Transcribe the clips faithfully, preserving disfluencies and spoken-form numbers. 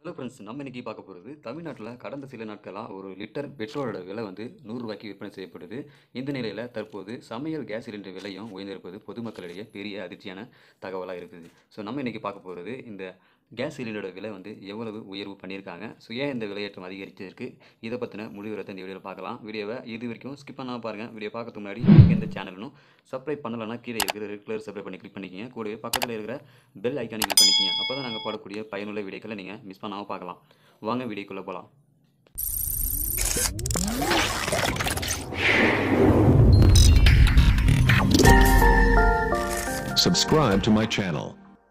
Hello friends, நம்ம இன்னைக்கு பார்க்க போகிறது தமிழ்நாட்டில் கடந்த சில நாட்களாக ஒரு லிட்டர் பெட்ரோலோட விலை வந்து நூறு ரூபாய்க்கு விற்பனை செய்யப்படுது. இந்த நிலையில் தற்போது சமையல் கேஸ் சிலிண்டர் விலையும் உயர்ந்திருப்பது பொதுமக்களிடையே பெரிய அதிர்ச்சியான தகவலாக இருக்குது. ஸோ நம்ம இன்னைக்கு பார்க்க போகிறது இந்த கேஸ் சிலிண்டரோட விலை வந்து எவ்வளவு உயர்வு பண்ணியிருக்காங்க, ஸோ ஏன் இந்த விலையேற்றம் அதிகரிச்சிருக்கு, இதை பற்றின முழு விவரத்தை இந்த வீடியோவில் பார்க்கலாம். வீடியோவை இது வரைக்கும் ஸ்கிப் பண்ணாமல் பாருங்கள். வீடியோ பார்க்கறதுக்கு முன்னாடி நீங்கள் இந்த சேனலும் சப்ஸ்கிரைப் பண்ணலைன்னா கீழே இருக்கிற ரெட் கலர் சப்ஸ்கிரைப் பண்ணி கிளிக் பண்ணிக்கிங்க. கூடவே பக்கத்தில் இருக்கிற பெல் ஐக்கானை கிளிக் பண்ணிக்கிங்க. அப்போ தான் நாங்கள் போடக்கூடிய பயனுள்ள வீடியோக்களை நீங்கள் மிஸ் பண்ணாமல் பார்க்கலாம். வாங்க வீடியோக்குள்ளே போகலாம். Subscribe to my channel.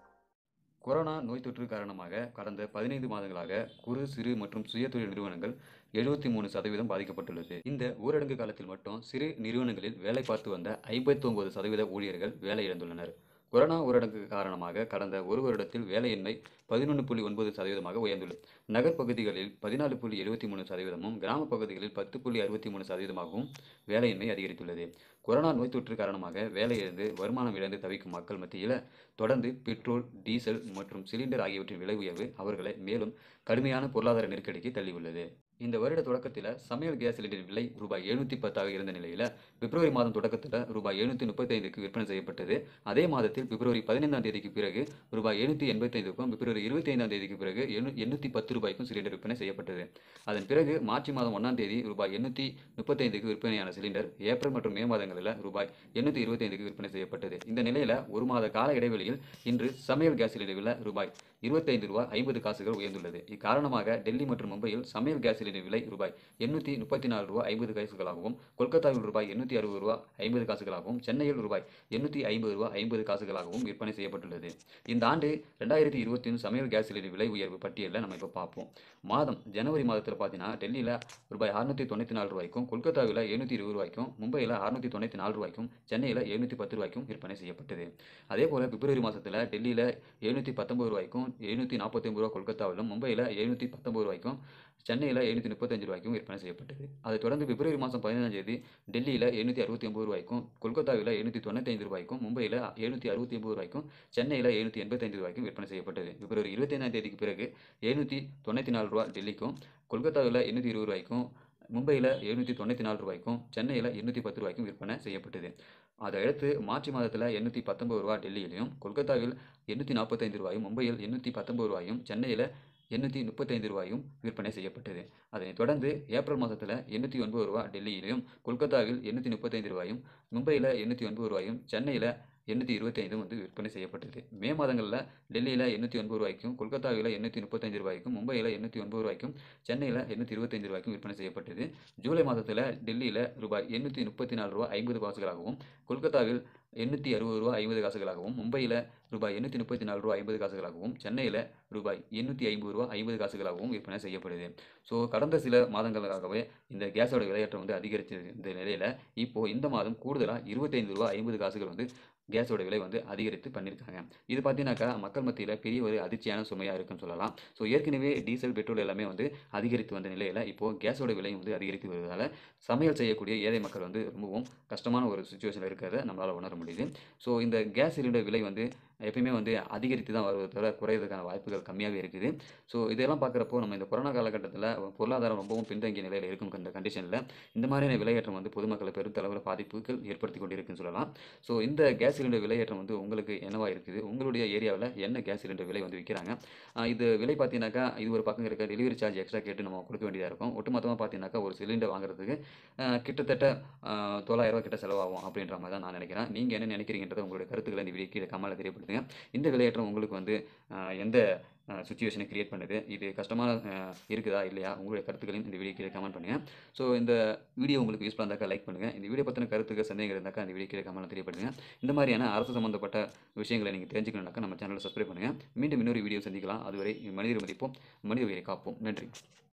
Corona நோய் தொற்று காரணமாக கடந்த பதினைந்து மாதங்களாக குறு சிறு மற்றும் சுயதொழில் நிறுவனங்கள் எழுபத்தி மூணு சதவீதம் பாதிக்கப்பட்டுள்ளது. இந்த ஊரடங்கு காலத்தில் மட்டும் சிறு நிறுவனங்களில் வேலை பார்த்து வந்த ஐம்பத்தி ஒன்பது சதவீத ஊழியர்கள் வேலை இழந்துள்ளனர். கொரோனா ஊரடங்கு காரணமாக கடந்த ஒரு வருடத்தில் வேலையின்மை பதினொன்று புள்ளி ஒன்பது சதவீதமாக உயர்ந்துள்ளது. நகர்ப்பகுதிகளில் பதினாலு புள்ளி எழுபத்தி மூணு சதவீதமும் கிராம பகுதிகளில் பத்து புள்ளி அறுபத்தி மூணு சதவீதமாகவும் வேலையின்மை அதிகரித்துள்ளது. கொரோனா நோய் தொற்று காரணமாக வேலையிழந்து வருமானம் இழந்து தவிக்கும் மக்கள் மத்தியில் தொடர்ந்து பெட்ரோல், டீசல் மற்றும் சிலிண்டர் ஆகியவற்றின் விலை உயர்வு அவர்களை மேலும் கடுமையான பொருளாதார நெருக்கடிக்கு தள்ளியுள்ளது. இந்த வருட தொடக்கத்தில் சமையல் கேஸ் சிலிண்டர் விலை ரூபாய் எழுநூற்றி பத்தாக இருந்த நிலையில் பிப்ரவரி மாதம் தொடக்கத்தில் ரூபாய் எழுநூற்றி முப்பத்தி ஐந்துக்கு விற்பனை செய்யப்பட்டது. அதே மாதத்தில் பிப்ரவரி பதினைந்தாம் தேதிக்கு பிறகு ரூபாய் எழுநூற்றி எண்பத்தி ஐந்துக்கும் பிப்ரவரி இருபத்தி ஐந்தாம் தேதிக்கு பிறகு எண்ணூற்றி பத்து ரூபாய்க்கும் சிலிண்டர் விற்பனை செய்யப்பட்டது. அதன் பிறகு மார்ச் மாதம் ஒன்றாம் தேதி ரூபாய் எண்ணூற்றி முப்பத்தி ஐந்துக்கு விற்பனையான சிலிண்டர் ஏப்ரல் மற்றும் மே மாதங்களில் ரூபாய் எண்ணூற்றி இருபத்தி ஐந்துக்கு விற்பனை செய்யப்பட்டது. இந்த நிலையில் ஒரு மாத கால இடைவெளியில் இன்று சமையல் கேஸ் சிலிண்டர் விலை ரூபாய் இருபத்தைந்து ரூபாய் ஐம்பது காசுகள் உயர்ந்துள்ளது. இக்காரணமாக டெல்லி மற்றும் மும்பையில் சமையல் கேஸ் சிலிண்டர் விலை ரூபாய் எண்ணூற்றி முப்பத்தி நாலு ரூபாய் ஐம்பது காசுகளாகவும், கொல்கத்தாவில் ரூபாய் எண்ணூற்றி அறுபது ரூபாய் ஐம்பது காசுகளாகவும், சென்னையில் ரூபாய் எண்ணூற்றி ஐம்பது ரூபாய் ஐம்பது காசுகளாகவும் விற்பனை செய்யப்பட்டுள்ளது. இந்த ஆண்டு ரெண்டாயிரத்தி இருபத்தி ஒன்று சமையல் கேஸ் சிலிண்டர் விலை உயர்வு பட்டியலில் நம்ம இப்போ பார்ப்போம். மாதம் ஜனவரி மாதத்தில் பார்த்தீங்கன்னா டெல்லியில் ரூபாய் அறுநூற்றி தொண்ணூற்றி நாலு ரூபாய்க்கும், கொல்கத்தாவில் எழுநூற்றி இருபது ரூபாய்க்கும், மும்பையில் அறுநூற்றி தொண்ணூற்றி நாலு ரூபாய்க்கும், சென்னையில் எழுநூற்றி பத்து ரூபாய்க்கும் விற்பனை செய்யப்பட்டது. அதே போல் பிப்ரவரி மாதத்தில் டெல்லியில் எழுநூற்றி பத்தொன்பது ரூபாய்க்கும், எழுநூற்றி நாற்பத்தி ஒன்பது ரூபாய் கொல்கத்தாவிலும், மும்பையில் எழுநூற்றி பத்தொன்பது ரூபாய்க்கும், சென்னையில் எழுநூற்றி முப்பத்தஞ்சு ரூபாய்க்கும் விற்பனை செய்யப்பட்டது. அதைத் தொடர்ந்து பிப்ரவரி மாதம் பதினைந்தாம் தேதி டெல்லியில் எழுநூற்றி அறுபத்தி ஒன்பது ரூபாய்க்கும், கொல்கத்தாவில் எழுநூற்றி தொண்ணூற்றி ஐந்து ரூபாய்க்கும், மும்பையில் எழுநூற்றி அறுபத்தி ஒன்பது ரூபாய்க்கும், சென்னையில் எழுநூற்றி எண்பத்தைந்து ரூபாய்க்கும் விற்பனை செய்யப்பட்டது. பிப்ரவரி இருபத்தி ஐந்தாம் தேதிக்கு பிறகு எழுநூற்றி தொண்ணூற்றி நாலு ரூபாய் டெல்லிக்கும், கொல்கத்தாவில் எண்ணூற்றி இருபது ரூபாய்க்கும், மும்பையில் எழுநூற்றி தொண்ணூற்றி நாலு ரூபாய்க்கும், சென்னையில் எண்ணூற்றி பத்து ரூபாய்க்கும் விற்பனை செய்யப்பட்டது. அதையடுத்து மார்ச் மாதத்தில் எண்ணூற்றி பத்தொன்பது ரூபாய் டெல்லியிலையும், கொல்கத்தாவில் எண்ணூற்றி நாற்பத்தைந்து ரூபாயும், மும்பையில் எண்ணூற்றி பத்தொன்பது ரூபாயும், சென்னையில் எண்ணூற்றி முப்பத்தைந்து ரூபாயும் விற்பனை செய்யப்பட்டது. அதனைத் தொடர்ந்து ஏப்ரல் மாதத்தில் எண்ணூற்றி ஒன்பது ரூபாய் டெல்லியிலும், கொல்கத்தாவில் எண்ணூற்றி முப்பத்தைந்து ரூபாயும், மும்பையில் எண்ணூற்றி ஒன்பது ரூபாயும், சென்னையில் எண்ணூற்றி இருபத்தி ஐந்தும் வந்து விற்பனை செய்யப்பட்டது. மே மாதங்களில் டெல்லியில் எண்ணூற்றி ஒன்பது ரூபாய்க்கும், கொல்கத்தாவில் எண்ணூற்றி முப்பத்தைந்து ரூபாய்க்கும், மும்பையில் எண்ணூற்றி ஒன்பது ரூபாய்க்கும், சென்னையில் எண்ணூற்றி இருபத்தைந்து ரூபாய்க்கும் விற்பனை செய்யப்பட்டது. ஜூலை மாதத்தில் டெல்லியில் ரூபாய் எண்ணூற்றி முப்பத்தி நாலு ரூபாய் ஐம்பது காசுகளாகவும், கொல்கத்தாவில் எண்ணூற்றி அறுபது ரூபாய் ஐம்பது காசுகளாகவும், மும்பையில் ரூபாய் எண்ணூற்றி முப்பத்தி நாலு ரூபாய் ஐம்பது காசுகளாகவும், சென்னையில் ரூபாய் எண்ணூற்றி ஐம்பது ரூபாய் ஐம்பது காசுகளாகவும் விற்பனை செய்யப்படுது. ஸோ கடந்த சில மாதங்களாகவே இந்த கேஸோட விலையேற்றம் வந்து அதிகரிச்சிருந்த நிலையில் இப்போது இந்த மாதம் கூடுதலாக இருபத்தைந்து ரூபாய் ஐம்பது காசுகள் வந்து கேஸோட விலை வந்து அதிகரித்து பண்ணியிருக்காங்க. இது பார்த்தீங்கன்னாக்கா மக்கள் மத்தியில் பெரிய ஒரு அதிர்ச்சியான சுமையாக இருக்குன்னு சொல்லலாம். ஸோ ஏற்கனவே டீசல், பெட்ரோல் எல்லாமே வந்து அதிகரித்து வந்த நிலையில் இப்போது கேஸோட விலையும் வந்து அதிகரித்து வருவதால் சமையல் செய்யக்கூடிய ஏழை மக்கள் வந்து ரொம்பவும் கஷ்டமான ஒரு சுச்சுவேஷனில் இருக்கிறத நம்மளால் உணர முடியுது. ஸோ இந்த கேஸ் சிலிண்டர் விலை வந்து எப்பயுமே வந்து அதிகரித்து தான் வருவதை தவிர குறையிறதுக்கான வாய்ப்புகள் கம்மியாகவே இருக்குது. ஸோ இதெல்லாம் பார்க்குறப்போ நம்ம இந்த கொரோனா காலகட்டத்தில் பொருளாதாரம் ரொம்பவும் பின்தங்கிய நிலையில் இருக்கும் இந்த கண்டிஷனில் இந்த மாதிரியான விலையேற்றம் வந்து பொதுமக்களை பெருத்தளவில் பாதிப்புகள் ஏற்படுத்தி கொண்டிருக்குன்னு சொல்லலாம். ஸோ இந்த கேஸ் சிலிண்டர் விலையேற்றம் வந்து உங்களுக்கு என்னவா இருக்குது, உங்களுடைய ஏரியாவில் என்ன கேஸ் சிலிண்டர் விலை வந்து விற்கிறாங்க, இது விலை பார்த்தீங்கன்னாக்கா இது ஒரு பக்கம் இருக்க டெலிவரி சார்ஜ் எக்ஸ்ட்ரா கேட்டு நம்ம கொடுக்க வேண்டியதாக இருக்கும். ஒட்டுமொத்தமாக பார்த்தீங்கன்னாக்கா ஒரு சிலிண்டர் வாங்குறதுக்கு கிட்டத்தட்ட தொள்ளாயிரம் ரூபா கிட்ட செலவாகும் அப்படின்ற மாதிரி தான் நான் நினைக்கிறேன். நீங்கள் என்ன நினைக்கிறீங்கன்றதை உங்களுடைய கருத்துக்களை இந்த வீடியோ கீழே கமெண்ட்ல தெரியப்படுத்துங்க. இந்த விலையேற்றம் உங்களுக்கு வந்து எந்த சுச்சுவேஷனை கிரியேட் பண்ணுது, இது கஷ்டமாக இருக்குதா இல்லையா, உங்களுடைய கருத்துக்களையும் இந்த வீடியோ கீழே கமெண்ட் பண்ணுங்கள். ஸோ இந்த வீடியோ உங்களுக்கு யூஸ்ஃபுல்லாக இருந்தாக்கா லைக் பண்ணுங்கள். இந்த வீடியோ பற்றின கருத்துக்கு சந்தேகம் இருந்தாக்கா இந்த வீடியோ கீழே கமெண்ட்ல தெரியப்படுத்துங்க. இந்த மாதிரியான அரசு சம்பந்தப்பட்ட விஷயங்களை நீங்கள் தெரிஞ்சுக்கணும்னாக்கா நம்ம சேனலை சப்ஸ்கிரைப் பண்ணுங்கள். மீண்டும் இன்னொரு வீடியோ சந்திக்கலாம். அதுவரை மனிதரை மதிப்போம், மனித உயிரை காப்போம். நன்றி.